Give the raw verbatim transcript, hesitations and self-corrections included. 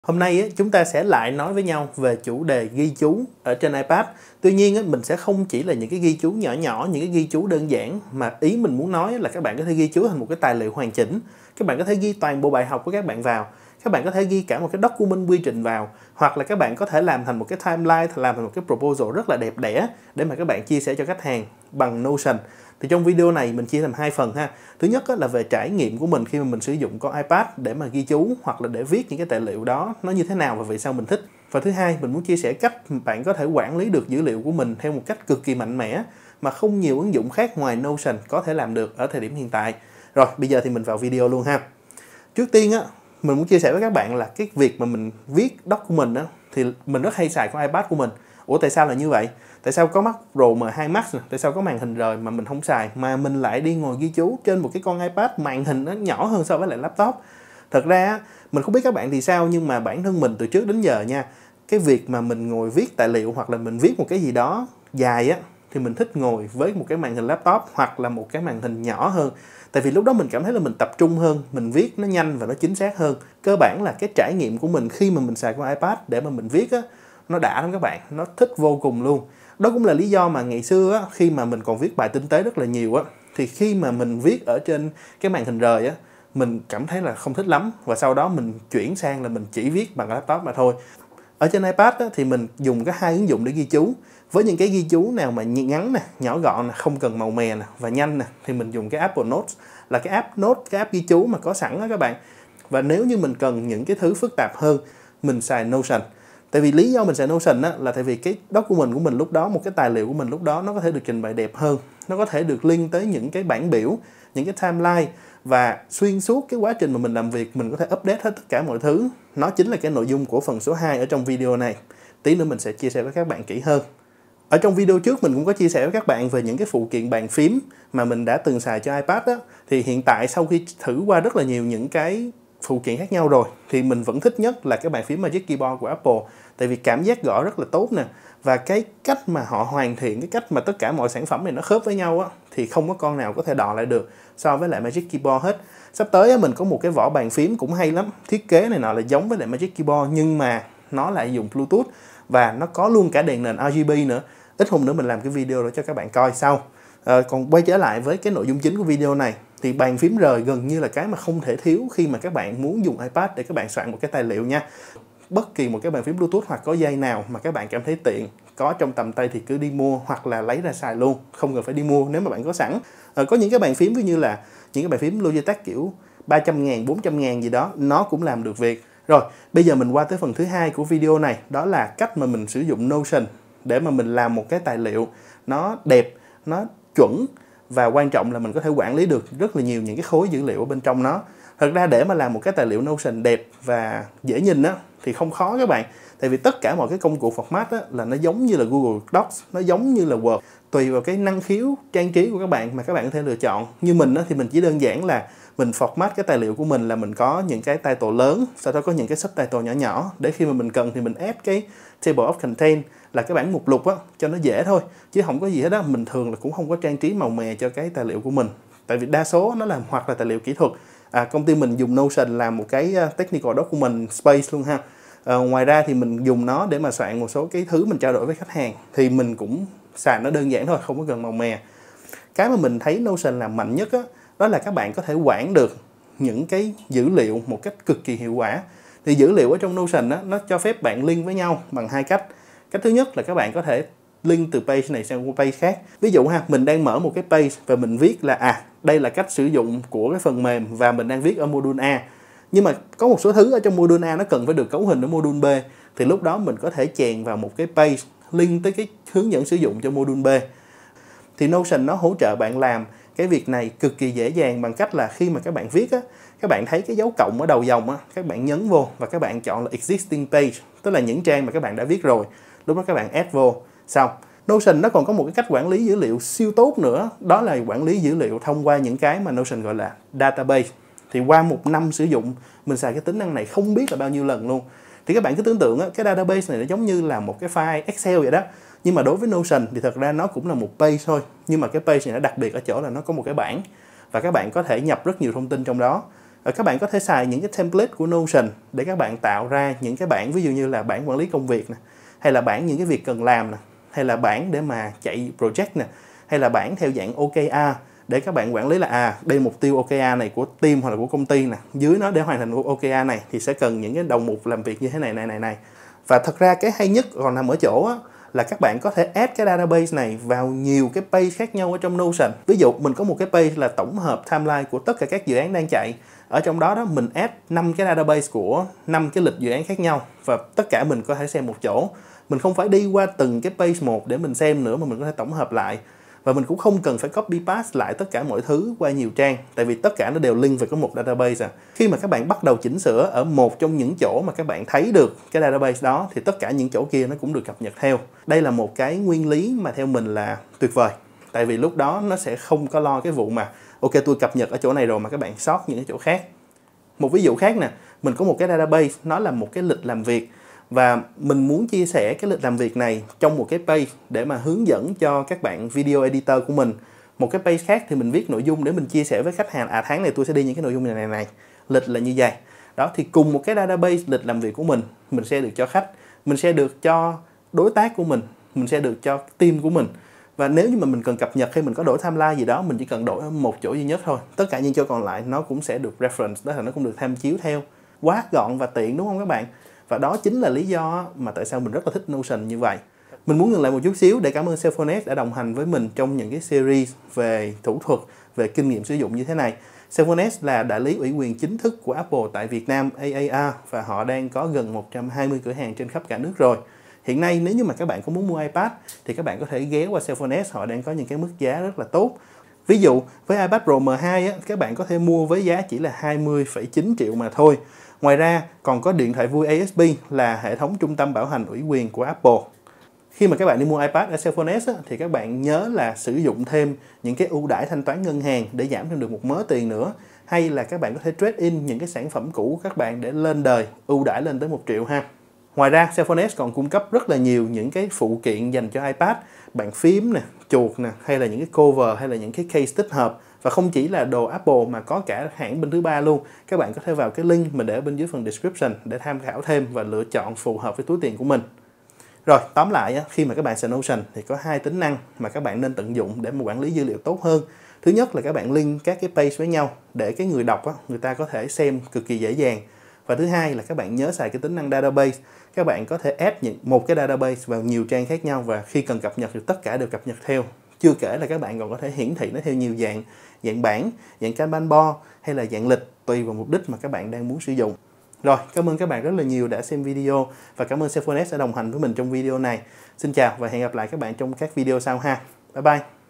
Hôm nay á, chúng ta sẽ lại nói với nhau về chủ đề ghi chú ở trên iPad. Tuy nhiên á, mình sẽ không chỉ là những cái ghi chú nhỏ nhỏ, những cái ghi chú đơn giản, mà ý mình muốn nói là các bạn có thể ghi chú thành một cái tài liệu hoàn chỉnh. Các bạn có thể ghi toàn bộ bài học của các bạn vào. Các bạn có thể ghi cả một cái document quy trình vào, hoặc là các bạn có thể làm thành một cái timeline, làm thành một cái proposal rất là đẹp đẽ để mà các bạn chia sẻ cho khách hàng bằng Notion. Thì trong video này mình chia thành hai phần ha. Thứ nhất là về trải nghiệm của mình khi mà mình sử dụng con iPad để mà ghi chú hoặc là để viết những cái tài liệu đó nó như thế nào và vì sao mình thích. Và thứ hai, mình muốn chia sẻ cách bạn có thể quản lý được dữ liệu của mình theo một cách cực kỳ mạnh mẽ mà không nhiều ứng dụng khác ngoài Notion có thể làm được ở thời điểm hiện tại. Rồi, bây giờ thì mình vào video luôn ha. Trước tiên á, mình muốn chia sẻ với các bạn là cái việc mà mình viết document á, thì mình rất hay xài con iPad của mình. Ủa tại sao là như vậy? Tại sao có Pro M hai Max, tại sao có màn hình rời mà mình không xài, mà mình lại đi ngồi ghi chú trên một cái con iPad màn hình nó nhỏ hơn so với lại laptop? Thật ra mình không biết các bạn thì sao, nhưng mà bản thân mình từ trước đến giờ nha, cái việc mà mình ngồi viết tài liệu hoặc là mình viết một cái gì đó dài á, thì mình thích ngồi với một cái màn hình laptop hoặc là một cái màn hình nhỏ hơn. Tại vì lúc đó mình cảm thấy là mình tập trung hơn, mình viết nó nhanh và nó chính xác hơn. Cơ bản là cái trải nghiệm của mình khi mà mình xài con iPad để mà mình viết á, nó đã lắm các bạn, nó thích vô cùng luôn. Đó cũng là lý do mà ngày xưa á, khi mà mình còn viết bài tinh tế rất là nhiều á, thì khi mà mình viết ở trên cái màn hình rời á, mình cảm thấy là không thích lắm, và sau đó mình chuyển sang là mình chỉ viết bằng laptop mà thôi. Ở trên iPad á, thì mình dùng cái hai ứng dụng để ghi chú. Với những cái ghi chú nào mà ngắn nè, nhỏ gọn nè, không cần màu mè nè và nhanh nè, thì mình dùng cái Apple Notes, là cái app Note, cái app ghi chú mà có sẵn đó các bạn. Và nếu như mình cần những cái thứ phức tạp hơn, mình xài Notion. Tại vì lý do mình xài Notion á, là tại vì cái document của mình lúc đó, một cái tài liệu của mình lúc đó nó có thể được trình bày đẹp hơn, nó có thể được link tới những cái bảng biểu, những cái timeline, và xuyên suốt cái quá trình mà mình làm việc mình có thể update hết tất cả mọi thứ. Nó chính là cái nội dung của phần số hai ở trong video này. Tí nữa mình sẽ chia sẻ với các bạn kỹ hơn. Ở trong video trước mình cũng có chia sẻ với các bạn về những cái phụ kiện bàn phím mà mình đã từng xài cho iPad á. Thì hiện tại sau khi thử qua rất là nhiều những cái phụ kiện khác nhau rồi, thì mình vẫn thích nhất là cái bàn phím Magic Keyboard của Apple. Tại vì cảm giác gõ rất là tốt nè, và cái cách mà họ hoàn thiện, cái cách mà tất cả mọi sản phẩm này nó khớp với nhau á, thì không có con nào có thể đọ lại được so với lại Magic Keyboard hết. Sắp tới á, mình có một cái vỏ bàn phím cũng hay lắm, thiết kế này nọ là giống với lại Magic Keyboard, nhưng mà nó lại dùng Bluetooth và nó có luôn cả đèn nền R G B nữa. Ít hôm nữa mình làm cái video đó cho các bạn coi sau. À, còn quay trở lại với cái nội dung chính của video này, thì bàn phím rời gần như là cái mà không thể thiếu khi mà các bạn muốn dùng iPad để các bạn soạn một cái tài liệu nha. Bất kỳ một cái bàn phím Bluetooth hoặc có dây nào mà các bạn cảm thấy tiện, có trong tầm tay thì cứ đi mua hoặc là lấy ra xài luôn, không cần phải đi mua nếu mà bạn có sẵn. À, có những cái bàn phím ví như là những cái bàn phím Logitech kiểu ba trăm ngàn, bốn trăm ngàn gì đó, nó cũng làm được việc. Rồi, bây giờ mình qua tới phần thứ hai của video này, đó là cách mà mình sử dụng Notion để mà mình làm một cái tài liệu nó đẹp, nó chuẩn, và quan trọng là mình có thể quản lý được rất là nhiều những cái khối dữ liệu ở bên trong nó. Thật ra để mà làm một cái tài liệu Notion đẹp và dễ nhìn á, thì không khó các bạn. Tại vì tất cả mọi cái công cụ format á, là nó giống như là Google Docs, nó giống như là Word. Tùy vào cái năng khiếu trang trí của các bạn mà các bạn có thể lựa chọn. Như mình á, thì mình chỉ đơn giản là mình format cái tài liệu của mình là mình có những cái title lớn, sau đó có những cái subtitle nhỏ nhỏ, để khi mà mình cần thì mình add cái table of content, là cái bảng mục lục á, cho nó dễ thôi, chứ không có gì hết á. Mình thường là cũng không có trang trí màu mè cho cái tài liệu của mình, tại vì đa số nó là hoặc là tài liệu kỹ thuật. À, công ty mình dùng Notion làm một cái technical document space luôn ha. À, ngoài ra thì mình dùng nó để mà soạn một số cái thứ mình trao đổi với khách hàng, thì mình cũng xài nó đơn giản thôi, không có cần màu mè. Cái mà mình thấy Notion làm mạnh nhất á, đó là các bạn có thể quản được những cái dữ liệu một cách cực kỳ hiệu quả. Thì dữ liệu ở trong Notion á, nó cho phép bạn link với nhau bằng hai cách. Cách thứ nhất là các bạn có thể link từ page này sang một page khác. Ví dụ ha, mình đang mở một cái page và mình viết là à, đây là cách sử dụng của cái phần mềm, và mình đang viết ở module A. Nhưng mà có một số thứ ở trong module A nó cần phải được cấu hình ở module B, thì lúc đó mình có thể chèn vào một cái page link tới cái hướng dẫn sử dụng cho module B. Thì Notion nó hỗ trợ bạn làm cái việc này cực kỳ dễ dàng bằng cách là khi mà các bạn viết á, các bạn thấy cái dấu cộng ở đầu dòng á, các bạn nhấn vô và các bạn chọn là existing page, tức là những trang mà các bạn đã viết rồi. Lúc đó các bạn add vô. Xong, Notion nó còn có một cái cách quản lý dữ liệu siêu tốt nữa, đó là quản lý dữ liệu thông qua những cái mà Notion gọi là database. Thì qua một năm sử dụng, mình xài cái tính năng này không biết là bao nhiêu lần luôn. Thì các bạn cứ tưởng tượng á, cái database này nó giống như là một cái file Excel vậy đó. Nhưng mà đối với Notion thì thật ra nó cũng là một page thôi. Nhưng mà cái page này nó đặc biệt ở chỗ là nó có một cái bảng, và các bạn có thể nhập rất nhiều thông tin trong đó. Và các bạn có thể xài những cái template của Notion để các bạn tạo ra những cái bảng, ví dụ như là bảng quản lý công việc nè, hay là bảng những cái việc cần làm nè, hay là bảng để mà chạy project nè, hay là bảng theo dạng ô ca rờ để các bạn quản lý là à đây mục tiêu ô ca rờ này của team hoặc là của công ty nè, dưới nó để hoàn thành ô ca rờ này thì sẽ cần những cái đầu mục làm việc như thế này này này này. Và thật ra cái hay nhất còn nằm ở chỗ á, là các bạn có thể add cái database này vào nhiều cái page khác nhau ở trong Notion. Ví dụ mình có một cái page là tổng hợp timeline của tất cả các dự án đang chạy. Ở trong đó đó mình add năm cái database của năm cái lịch dự án khác nhau và tất cả mình có thể xem một chỗ. Mình không phải đi qua từng cái page một để mình xem nữa mà mình có thể tổng hợp lại. Và mình cũng không cần phải copy paste lại tất cả mọi thứ qua nhiều trang, tại vì tất cả nó đều link về có một database à. Khi mà các bạn bắt đầu chỉnh sửa ở một trong những chỗ mà các bạn thấy được cái database đó thì tất cả những chỗ kia nó cũng được cập nhật theo. Đây là một cái nguyên lý mà theo mình là tuyệt vời. Tại vì lúc đó nó sẽ không có lo cái vụ mà ok tôi cập nhật ở chỗ này rồi mà các bạn sót những cái chỗ khác. Một ví dụ khác nè, mình có một cái database, nó là một cái lịch làm việc. Và mình muốn chia sẻ cái lịch làm việc này trong một cái page để mà hướng dẫn cho các bạn video editor của mình. Một cái page khác thì mình viết nội dung để mình chia sẻ với khách hàng. À tháng này tôi sẽ đi những cái nội dung này này này. Lịch là như vậy. Đó thì cùng một cái database lịch làm việc của mình, mình sẽ được cho khách, mình sẽ được cho đối tác của mình, mình sẽ được cho team của mình. Và nếu như mà mình cần cập nhật hay mình có đổi timeline gì đó, mình chỉ cần đổi ở một chỗ duy nhất thôi. Tất cả những chỗ còn lại nó cũng sẽ được reference, đó là nó cũng được tham chiếu theo. Quá gọn và tiện đúng không các bạn? Và đó chính là lý do mà tại sao mình rất là thích Notion như vậy. Mình muốn ngừng lại một chút xíu để cảm ơn Cellphone đã đồng hành với mình trong những cái series về thủ thuật, về kinh nghiệm sử dụng như thế này. Cellphone là đại lý ủy quyền chính thức của Apple tại Việt Nam a a rờ và họ đang có gần một trăm hai mươi cửa hàng trên khắp cả nước rồi. Hiện nay nếu như mà các bạn có muốn mua iPad thì các bạn có thể ghé qua Cellphone, họ đang có những cái mức giá rất là tốt. Ví dụ với iPad Pro M hai á, các bạn có thể mua với giá chỉ là hai mươi phẩy chín triệu mà thôi. Ngoài ra còn có điện thoại vui a ét pê là hệ thống trung tâm bảo hành ủy quyền của Apple. Khi mà các bạn đi mua iPad ở Cellphone á, thì các bạn nhớ là sử dụng thêm những cái ưu đãi thanh toán ngân hàng để giảm thêm được một mớ tiền nữa. Hay là các bạn có thể trade in những cái sản phẩm cũ của các bạn để lên đời, ưu đãi lên tới một triệu ha. Ngoài ra Cellphone còn cung cấp rất là nhiều những cái phụ kiện dành cho iPad, bàn phím nè, chuột nè, hay là những cái cover hay là những cái case tích hợp. Và không chỉ là đồ Apple mà có cả hãng bên thứ ba luôn. Các bạn có thể vào cái link mình để bên dưới phần description để tham khảo thêm và lựa chọn phù hợp với túi tiền của mình. Rồi, tóm lại khi mà các bạn xài Notion thì có hai tính năng mà các bạn nên tận dụng để mà quản lý dữ liệu tốt hơn. Thứ nhất là các bạn link các cái page với nhau để cái người đọc người ta có thể xem cực kỳ dễ dàng. Và thứ hai là các bạn nhớ xài cái tính năng database. Các bạn có thể add những một cái database vào nhiều trang khác nhau và khi cần cập nhật thì tất cả đều cập nhật theo. Chưa kể là các bạn còn có thể hiển thị nó theo nhiều dạng, dạng bảng, dạng Kanban board hay là dạng lịch tùy vào mục đích mà các bạn đang muốn sử dụng. Rồi, cảm ơn các bạn rất là nhiều đã xem video và cảm ơn Cellphone đã đồng hành với mình trong video này. Xin chào và hẹn gặp lại các bạn trong các video sau ha. Bye bye.